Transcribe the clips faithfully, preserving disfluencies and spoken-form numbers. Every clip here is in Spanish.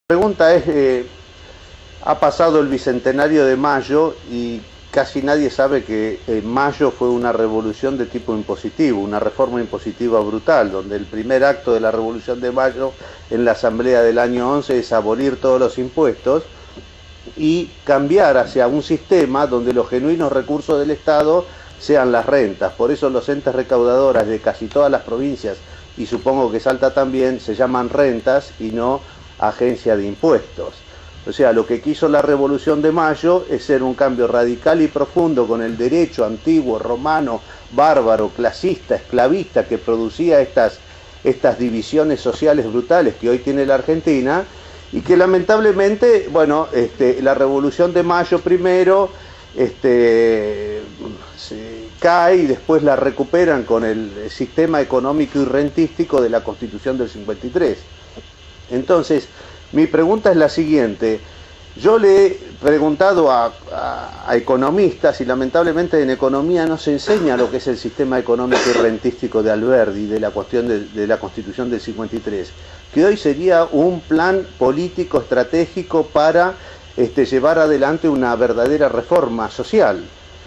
La pregunta es, eh, ha pasado el Bicentenario de Mayo y casi nadie sabe que eh, Mayo fue una revolución de tipo impositivo, una reforma impositiva brutal, donde el primer acto de la Revolución de Mayo en la Asamblea del año once es abolir todos los impuestos y cambiar hacia un sistema donde los genuinos recursos del Estado sean las rentas. Por eso los entes recaudadores de casi todas las provincias, y supongo que Salta también, se llaman rentas y no agencia de impuestos. O sea, lo que quiso la Revolución de Mayo es ser un cambio radical y profundo con el derecho antiguo, romano, bárbaro, clasista, esclavista, que producía estas, estas divisiones sociales brutales que hoy tiene la Argentina, y que lamentablemente, bueno, este, la Revolución de Mayo primero este, se cae y después la recuperan con el sistema económico y rentístico de la Constitución del cincuenta y tres. Entonces, mi pregunta es la siguiente. Yo le he preguntado a, a, a economistas y lamentablemente en economía no se enseña lo que es el sistema económico y rentístico de Alberdi, de la cuestión de, de la Constitución del cincuenta y tres, que hoy sería un plan político estratégico para este, llevar adelante una verdadera reforma social.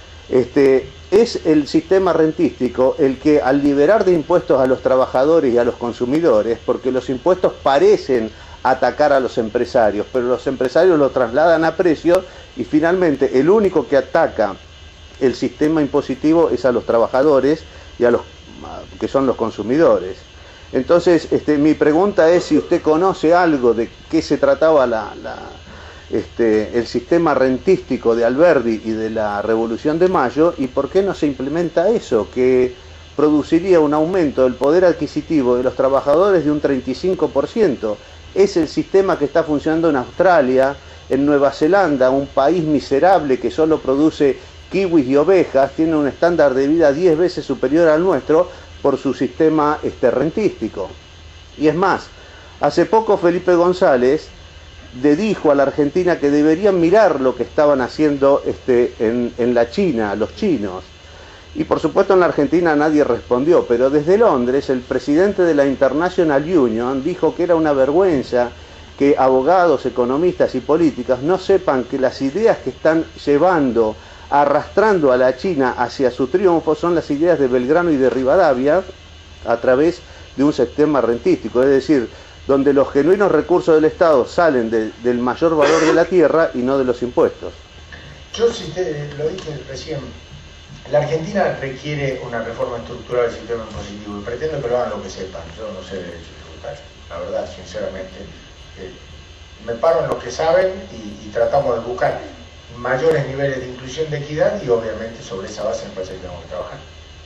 Este, es el sistema rentístico el que, al liberar de impuestos a los trabajadores y a los consumidores, porque los impuestos parecen atacar a los empresarios, pero los empresarios lo trasladan a precios y finalmente el único que ataca el sistema impositivo es a los trabajadores y a los que son los consumidores. Entonces, este, mi pregunta es si usted conoce algo de qué se trataba la, la, este, el sistema rentístico de Alberdi y de la Revolución de Mayo, y por qué no se implementa eso, que produciría un aumento del poder adquisitivo de los trabajadores de un treinta y cinco por ciento. Es el sistema que está funcionando en Australia, en Nueva Zelanda, un país miserable que solo produce kiwis y ovejas, tiene un estándar de vida diez veces superior al nuestro por su sistema este, rentístico. Y es más, hace poco Felipe González le dijo a la Argentina que deberían mirar lo que estaban haciendo este, en, en la China, los chinos. Y por supuesto en la Argentina nadie respondió, pero desde Londres el presidente de la International Union dijo que era una vergüenza que abogados, economistas y políticos no sepan que las ideas que están llevando, arrastrando a la China hacia su triunfo son las ideas de Belgrano y de Rivadavia a través de un sistema rentístico, es decir, donde los genuinos recursos del Estado salen de, del mayor valor de la tierra y no de los impuestos. Yo, si te lo dije recién, la Argentina requiere una reforma estructural del sistema impositivo y pretendo que lo hagan lo que sepan. Yo no sé de derecho tributario, la verdad, sinceramente. Eh, me paro en los que saben y, y tratamos de buscar mayores niveles de inclusión, de equidad, y obviamente sobre esa base me parece que tenemos que trabajar.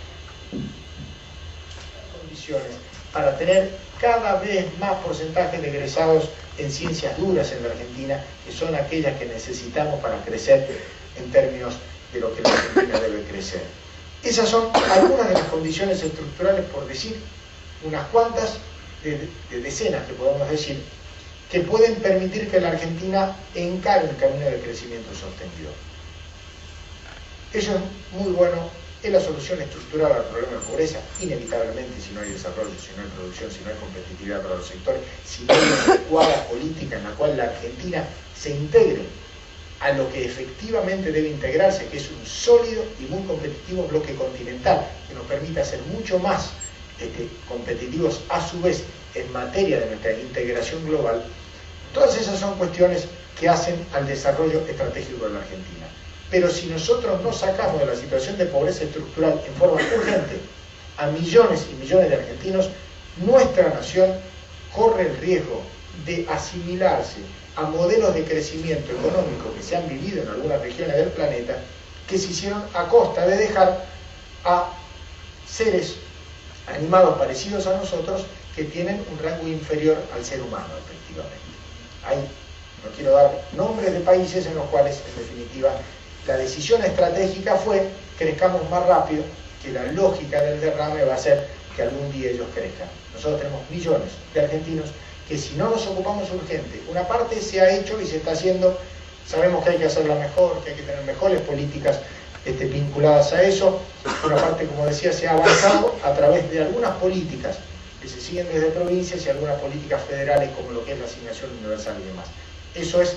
Condiciones para tener cada vez más porcentaje de egresados en ciencias duras en la Argentina, que son aquellas que necesitamos para crecer en términos de lo que la Argentina debe crecer. Esas son algunas de las condiciones estructurales, por decir unas cuantas, de, de decenas que podemos decir, que pueden permitir que la Argentina encare un camino de crecimiento sostenido. Eso es muy bueno, es la solución estructural al problema de pobreza, inevitablemente, si no hay desarrollo, si no hay producción, si no hay competitividad para los sectores, si no hay una adecuada política en la cual la Argentina se integre a lo que efectivamente debe integrarse, que es un sólido y muy competitivo bloque continental, que nos permita ser mucho más este, competitivos a su vez en materia de nuestra integración global. Todas esas son cuestiones que hacen al desarrollo estratégico de la Argentina. Pero si nosotros no sacamos de la situación de pobreza estructural en forma urgente a millones y millones de argentinos, nuestra nación corre el riesgo de asimilarse a modelos de crecimiento económico que se han vivido en algunas regiones del planeta, que se hicieron a costa de dejar a seres animados parecidos a nosotros que tienen un rango inferior al ser humano, efectivamente. Hay, no quiero dar nombres de países en los cuales, en definitiva, la decisión estratégica fue crezcamos más rápido, que la lógica del derrame va a ser que algún día ellos crezcan. Nosotros tenemos millones de argentinos que si no nos ocupamos urgente, una parte se ha hecho y se está haciendo, sabemos que hay que hacerla mejor, que hay que tener mejores políticas este, vinculadas a eso, una parte, como decía, se ha avanzado a través de algunas políticas que se siguen desde provincias y algunas políticas federales como lo que es la asignación universal y demás. Eso es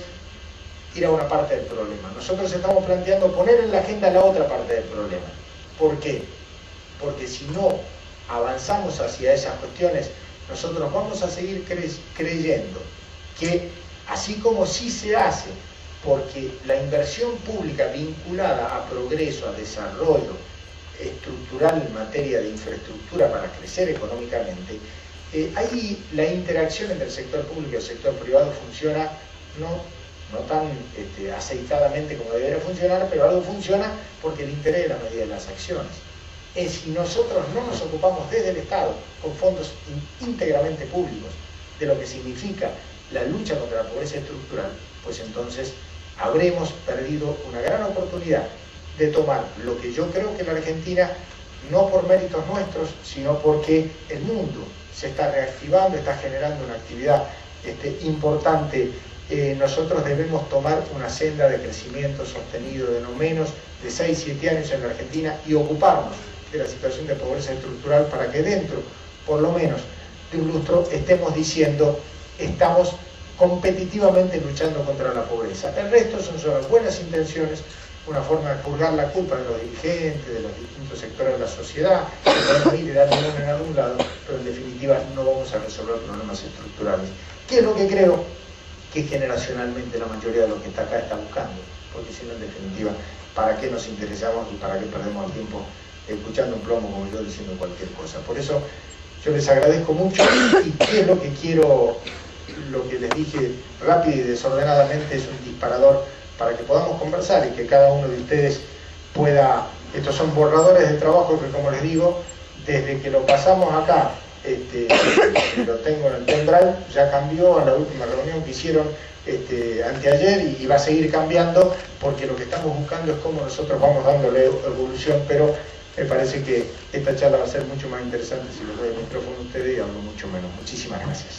ir a una parte del problema. Nosotros estamos planteando poner en la agenda la otra parte del problema. ¿Por qué? Porque si no avanzamos hacia esas cuestiones, nosotros vamos a seguir cre creyendo que así como sí se hace, porque la inversión pública vinculada a progreso, a desarrollo estructural en materia de infraestructura para crecer económicamente, eh, ahí la interacción entre el sector público y el sector privado funciona no, no tan este, aceitadamente como debería funcionar, pero algo funciona porque el interés es la medida de las acciones. Es si nosotros no nos ocupamos desde el Estado, con fondos íntegramente públicos, de lo que significa la lucha contra la pobreza estructural, pues entonces habremos perdido una gran oportunidad de tomar lo que yo creo que la Argentina, no por méritos nuestros, sino porque el mundo se está reactivando, está generando una actividad este, importante. Eh, nosotros debemos tomar una senda de crecimiento sostenido de no menos de seis a siete años en la Argentina y ocuparnos de la situación de pobreza estructural para que dentro, por lo menos, de un lustro estemos diciendo estamos competitivamente luchando contra la pobreza. El resto son solo buenas intenciones, una forma de purgar la culpa de los dirigentes, de los distintos sectores de la sociedad, que podemos ir y darle uno en algún lado, pero en definitiva no vamos a resolver problemas estructurales. ¿Qué es lo que creo? Que generacionalmente la mayoría de los que está acá está buscando, porque si no, en definitiva, ¿para qué nos interesamos y para qué perdemos el tiempo escuchando un plomo como yo diciendo cualquier cosa? Por eso yo les agradezco mucho y qué es lo que quiero, lo que les dije rápido y desordenadamente es un disparador para que podamos conversar y que cada uno de ustedes pueda, estos son borradores de trabajo que como les digo, desde que lo pasamos acá, este, lo tengo en el pendrive, ya cambió a la última reunión que hicieron este, anteayer y, y va a seguir cambiando porque lo que estamos buscando es cómo nosotros vamos dándole evolución, pero me parece que esta charla va a ser mucho más interesante si les doy el micrófono a ustedes y hablo mucho menos. Muchísimas gracias.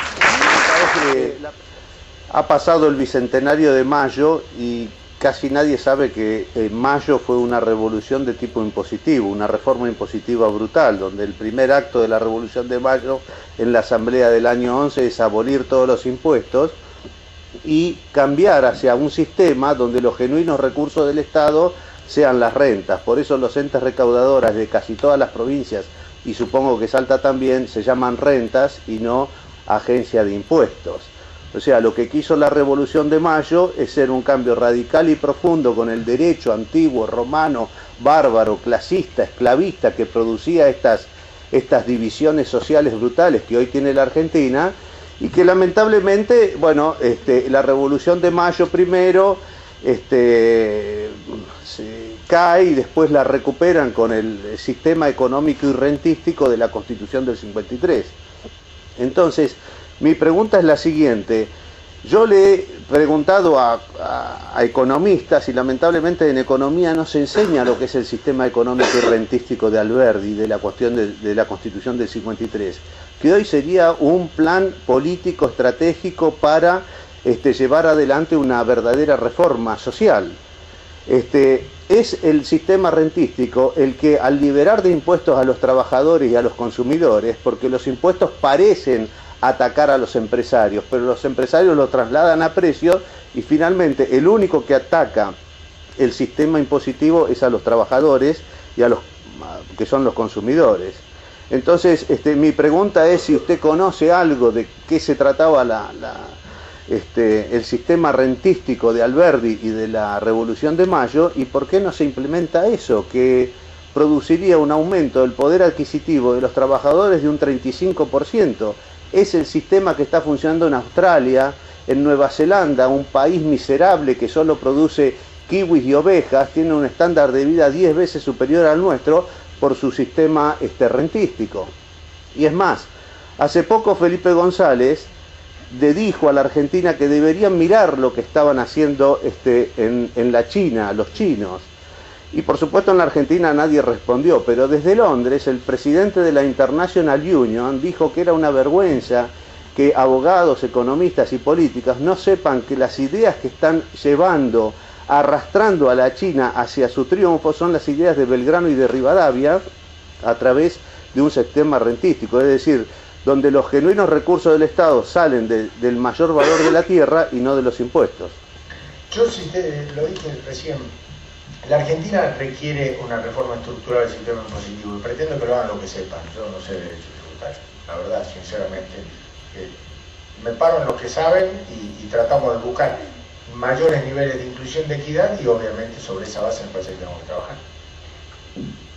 Ha pasado el bicentenario de Mayo y casi nadie sabe que eh, Mayo fue una revolución de tipo impositivo, una reforma impositiva brutal, donde el primer acto de la revolución de Mayo en la asamblea del año once es abolir todos los impuestos y cambiar hacia un sistema donde los genuinos recursos del Estado sean las rentas. Por eso los entes recaudadoras de casi todas las provincias, y supongo que Salta también, se llaman rentas y no agencia de impuestos. O sea, lo que quiso la Revolución de Mayo es ser un cambio radical y profundo con el derecho antiguo, romano, bárbaro, clasista, esclavista, que producía estas, estas divisiones sociales brutales que hoy tiene la Argentina, y que lamentablemente, bueno, este, la Revolución de Mayo primero este, se cae y después la recuperan con el sistema económico y rentístico de la Constitución del cincuenta y tres. Entonces, mi pregunta es la siguiente. Yo le he preguntado a, a, a economistas y lamentablemente en economía no se enseña lo que es el sistema económico y rentístico de Alberdi, de la cuestión de, de la Constitución del cincuenta y tres, que hoy sería un plan político estratégico para este, llevar adelante una verdadera reforma social. Este, es el sistema rentístico el que al liberar de impuestos a los trabajadores y a los consumidores, porque los impuestos parecen atacar a los empresarios, pero los empresarios lo trasladan a precios y finalmente el único que ataca el sistema impositivo es a los trabajadores y a los que son los consumidores. Entonces, este, mi pregunta es si usted conoce algo de qué se trataba la, la, este, el sistema rentístico de Alberdi y de la Revolución de Mayo y por qué no se implementa eso, que produciría un aumento del poder adquisitivo de los trabajadores de un treinta y cinco por ciento. Es el sistema que está funcionando en Australia, en Nueva Zelanda, un país miserable que solo produce kiwis y ovejas, tiene un estándar de vida diez veces superior al nuestro por su sistema este, rentístico. Y es más, hace poco Felipe González le dijo a la Argentina que deberían mirar lo que estaban haciendo este, en, en la China, los chinos. Y por supuesto en la Argentina nadie respondió, pero desde Londres el presidente de la International Union dijo que era una vergüenza que abogados, economistas y políticos no sepan que las ideas que están llevando, arrastrando a la China hacia su triunfo son las ideas de Belgrano y de Rivadavia a través de un sistema rentístico. Es decir, donde los genuinos recursos del Estado salen de, del mayor valor de la tierra y no de los impuestos. Yo, si te, lo dije recién, la Argentina requiere una reforma estructural del sistema impositivo y pretendo que lo hagan lo que sepan. Yo no sé de derecho tributario, la verdad, sinceramente. Eh, me paro en los que saben y, y tratamos de buscar mayores niveles de inclusión, de equidad, y obviamente sobre esa base me parece que tenemos que trabajar.